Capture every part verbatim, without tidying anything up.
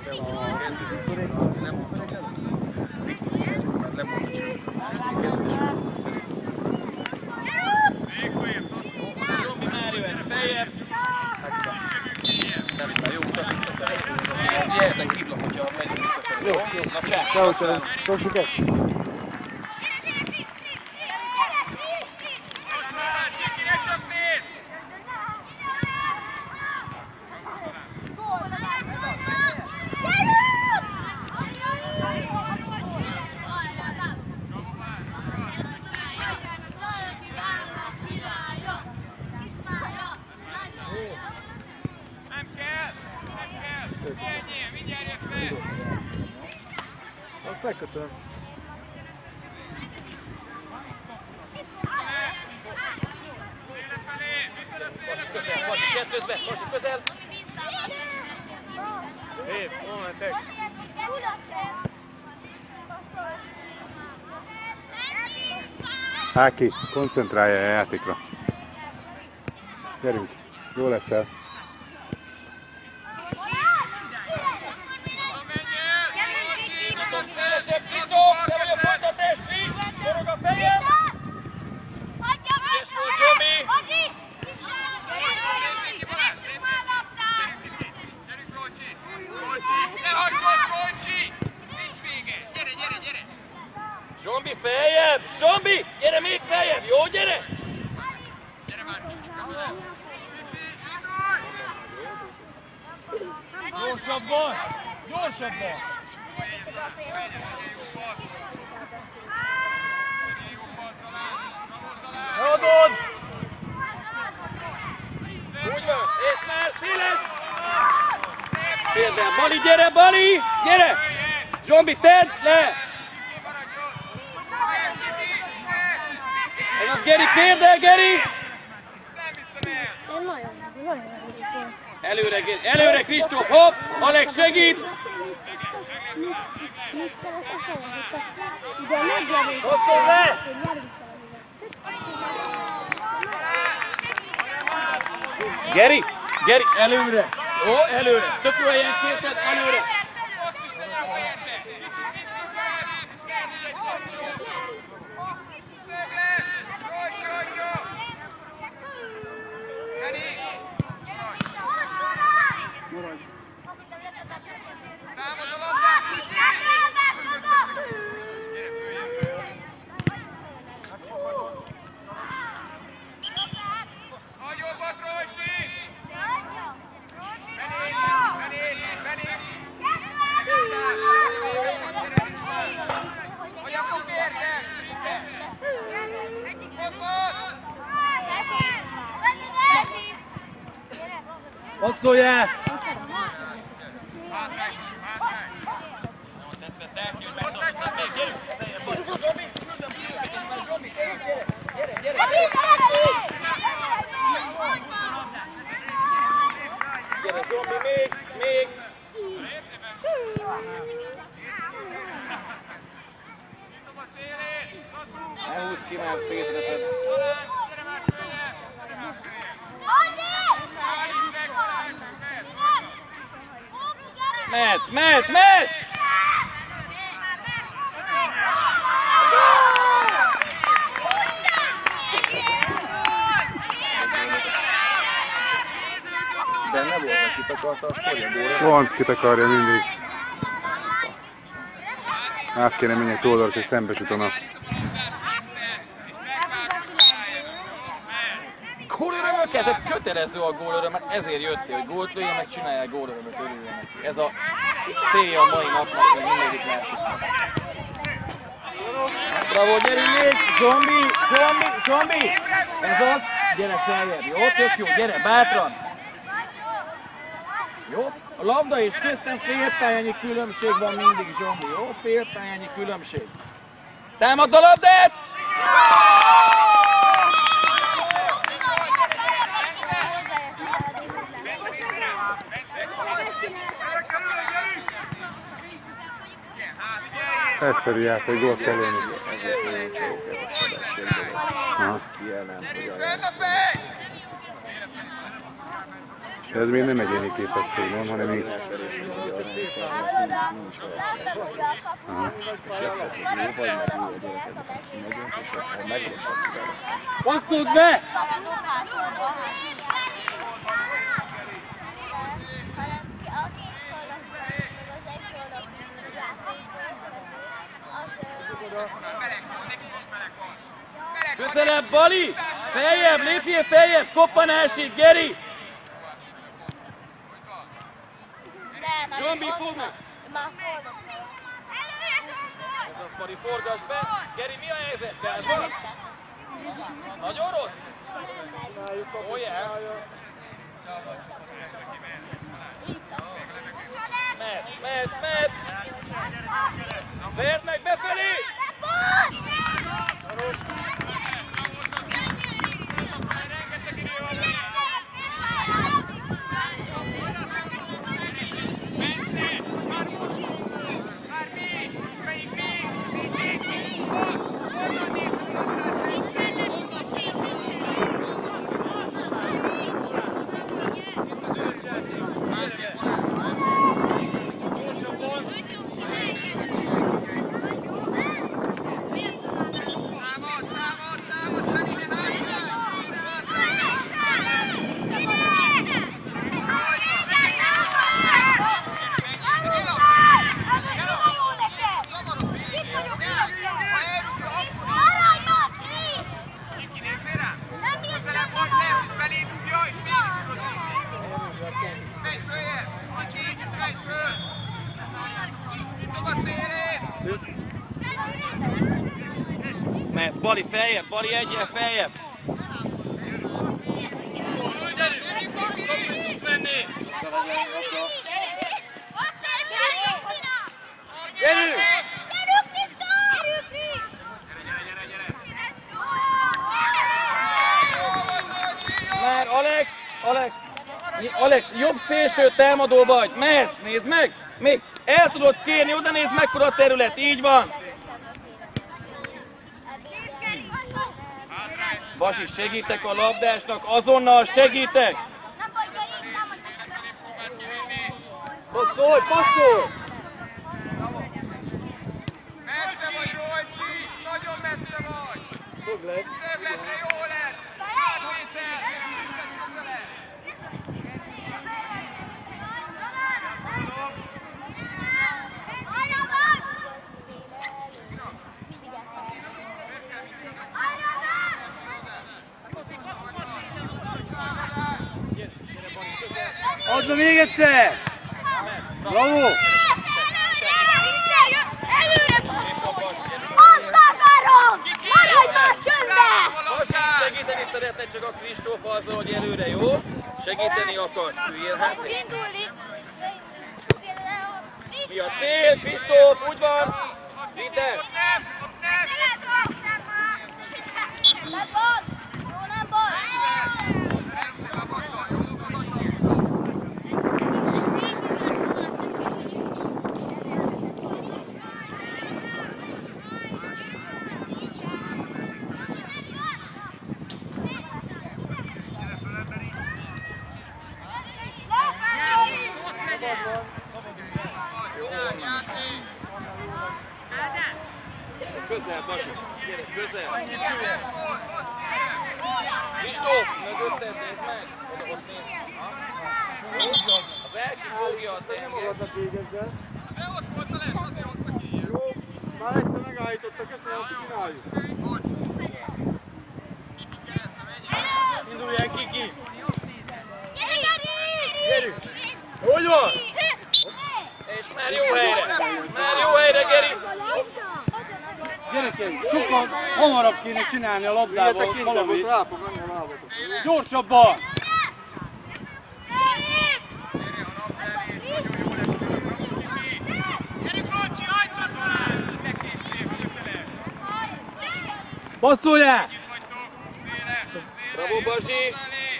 Ciao, ciao. Ciao, Shuket. Azt megköszönöm. Kettőzbe, Pasi közel! Év, momentek! Áki, koncentrálja a játékra. Gyerünk, jó leszel. Kristóf, te vagy a folytatás, Kris! Forog a fejed! És most Zsomi! Gyerünk, Rocsi! Rocsi! Ne hagyd ott, Rocsi! Nincs vége! Gyere, gyere, gyere! Zsombi, feljebb! Zsombi! Gyere még feljebb! Jó, gyere! Gyere már, Kiki, köszönöm! Gyorsabban! Gyorsabban! Adod! Úgy van, és már széles! Például Bali, gyere Bali! Gyere! Zsombi, tedd le! Ez az Geri, kérd el, Geri! Előre, előre Kristóf, hopp! Alex segít! Hosszol le! Geri! Geri, előre! Ó, előre! Tök jó helyen kérted, előre! Passzolják! Tetszett, elkívül, megtartottak még, gyerünk! Zsomi, küldöm ki őket, és már Zsomi, gyere, gyere, gyere! Gyere, Zsomi, még, még! Ne húzz ki már szétreped! Mehetsz, mehetsz, mehetsz! De ne volt, hogy kitakarta a sportjagóra. Pont kitakarja mindig. Át kéne menjek oldalt, hogy szembesüt a nap. Gólörömöket? Tehát kötelező a gólöröm, ezért jöttél, hogy gólt lőjön, meg csinálják gólörömöt, örüljön neki. Ez a célja a mai napnak, hogy mindegyik másiknak. Bravo, gyerünk még! Zsombi! Zsombi! Zsombi! Ez az! Gyere feljebb, jó? Tök jó, gyere, bátran! Jó? A labda és köztem félpályányi különbség van mindig, Zsombi, jó? Félpályányi különbség. Támadd a labdát! Egyszerű játék, gólt kell lőni. Ezért nagyon csók ez a sebesség. Kijelent, hogy a Ez még nem egyéni képesség, nem, hanem így. Passzod be! Közelebb, Bali! Feljebb, lépjél feljebb! Koppanásig, Geri! Zsombi, fognak! Ez az, Bali, forgasd be! Geri, mi a helyzet? Belva? Nagyon rossz? Szóljál! Mehet, mehet, mehet! Verd meg befelé! Mehet, Bali feljebb, Bali egyel feljebb! Tudsz menni! Gyerünk! Már Alex, Alex, Alex, jobb szélső támadó vagy, mehetsz, nézd meg! Még el tudod kérni, oda nézd mekkora a terület, így van! Basi, segítek a labdásnak, azonnal segítek! Passzolj, passzolj! Messze vagy, Rolcsi! Nagyon messze vagy! Szögletre jó lett! Átvétel! Biztatjuk vele! Add be még egyszer! Bravo! Azt akarom! Maradj már csöndbe! Basi, segíteni szeretne csak a Kristóf azzal, hogy előre, jó? Segíteni akar, hülyél hát. Mi a cél, Kristóf? Úgy van! Vidd el! Közel, Basi! Gyere, közel! Kristóf, mögötted, nézd meg! Ott nézd! A Belki fogja a tenger! De ott volt a les, azért hozta ki ilyen. Jó, már egyszer megállítottak, köszönöm, hogy csináljuk. Indulj el, Kiki! Gyerünk! Hogy van? És már jó helyre! Már jó helyre, Geri! Gyerekeim, sokkal hamarabb kéne csinálni a labdával valamit. Rá fog menni a lábatok. Gyorsabban! Gyerünk, Rolcsi, hajtsad már! Passzoljál! Bravo, Basi!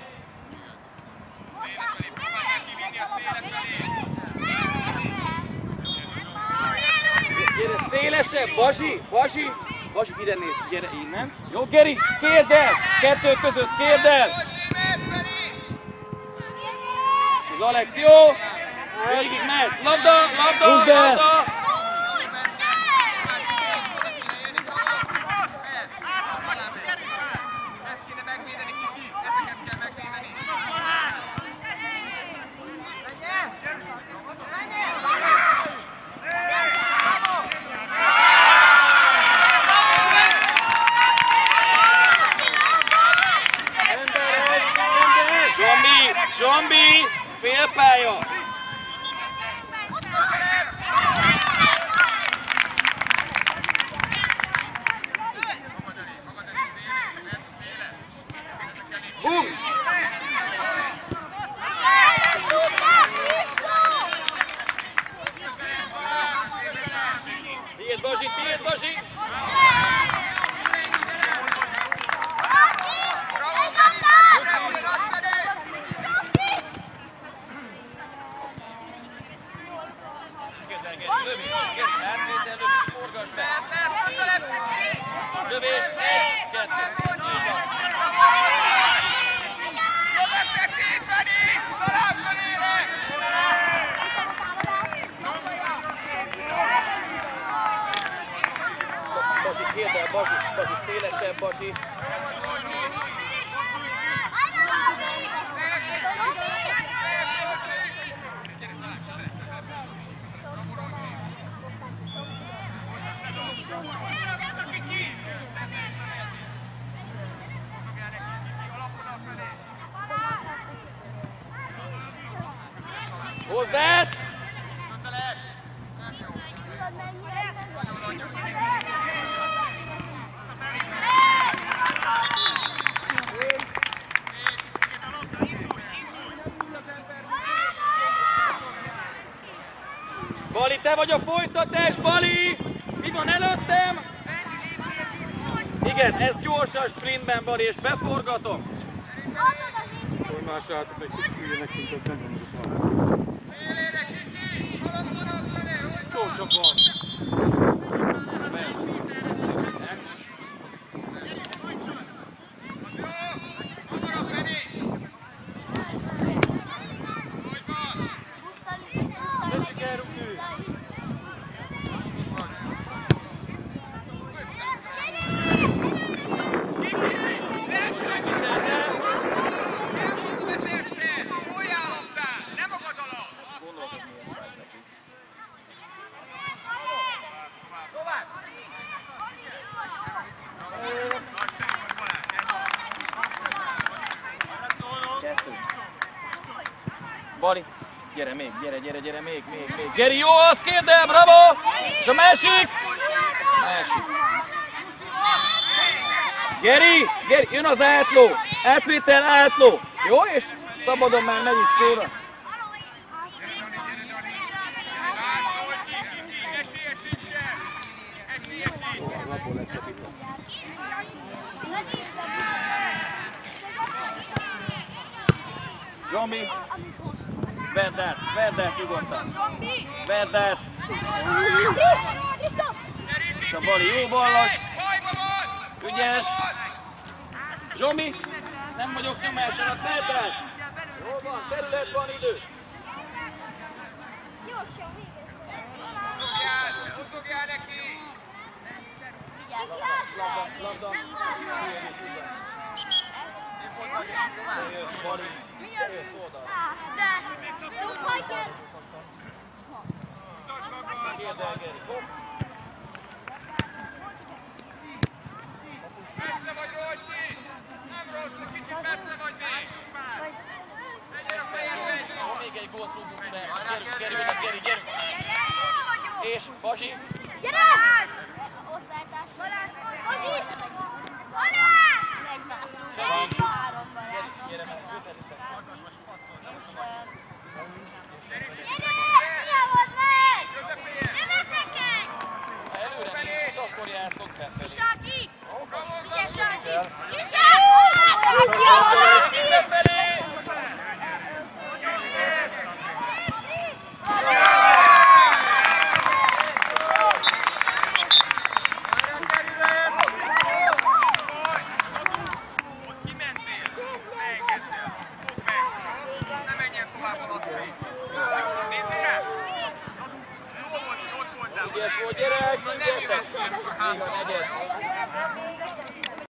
Gyere, szélesebb, Basi! Basi! Basi, ide néz, gyere innen. Jó, Geri, kérd el! Kettő között kérd el! Rolcsi, mehet felé! Az Alex jó! Végig megy! Labda, labda, labda! Ezt kéne megvédeni, Kiki! Ezeket kell megvédeni! Zsombi, Zsombi, félpálya! Bum! Tiéd, Bazsi, tiéd, Bazsi! Lövés, egy, kettő, így van. Jövettek kéteni! Találtan érek! Bazsi, kérdel, Bazsi, Bazsi, szélesebb, Bazsi. Hozd át! Bali, te vagy a folytatás, Bali! Mi van előttem? Igen, ez gyorsan sprintben, Bali, és beforgatom. Hogy már srácok egy kicsit hülyenek, mint ott nem mondjuk van. Élére, Kiki! Alapban az vele, hogy Gyorsabban. hamarabb, Benni! Hogy van? Tessék elrúgni! Bali, gyere még, gyere, gyere, gyere, még, még, még. Geri, jó, az kérd el, bravo! És a másik! Másik. Geri, Geri, jön az átló! Átvétel, átló! Jó, és szabadon már megy is kóra. Esélye sincsen! Esélye sincsen! Abból lesz a pica. Zsombi, vedd át, vedd át nyugodtan. Vedd át. És a Bali jó ballas. Ügyes. Zsombi, nem vagyok nyomás alatt, vedd át. Jó van, terület van, idő. Dobjál! Dobjál neki! Labda, labda. Jön, Bali. Jön, oldal. Kérd el, Geri. Hopp. Messze vagy, Rolcsi! Nem rossz, kicsit messze vagy még! Legyen a fejedbe! Ha még egy gólt rúgunk be. Gyerünk, Geri, oda, Geri, gyerünk. És, Bazsi. Gyere! Osztálytárs. Balázs! Balázs! Balázs! Megmászunk. Három barát. Gyere meg, Gyere! Volt meg! Nem eszek el! ha előre nézzük, akkor jártok befelé. Kisáki! Vigyázz, Sáki! Kisáki! Befelé! Kimentél! Engedtél! Fogd meg! Ne menjen tovább alatt! Ügyes volt, gyerek, gyertek! Így van, egyet.